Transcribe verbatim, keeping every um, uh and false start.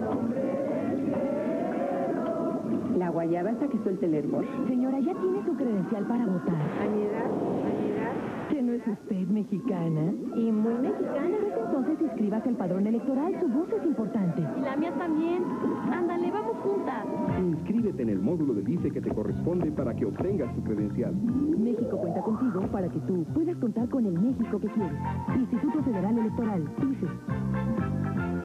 La guayaba hasta que suelte el hervor. Señora, ya tiene su credencial para votar. A mi edad, a mi edad. ¿Que no es usted mexicana? Y muy mexicana. Pues entonces inscríbase al padrón electoral, su voz es importante. Y la mía también. Ándale, vamos juntas. Inscríbete en el módulo del I F E que te corresponde para que obtengas tu credencial. México cuenta contigo para que tú puedas contar con el México que quieres. Instituto Federal Electoral, I F E.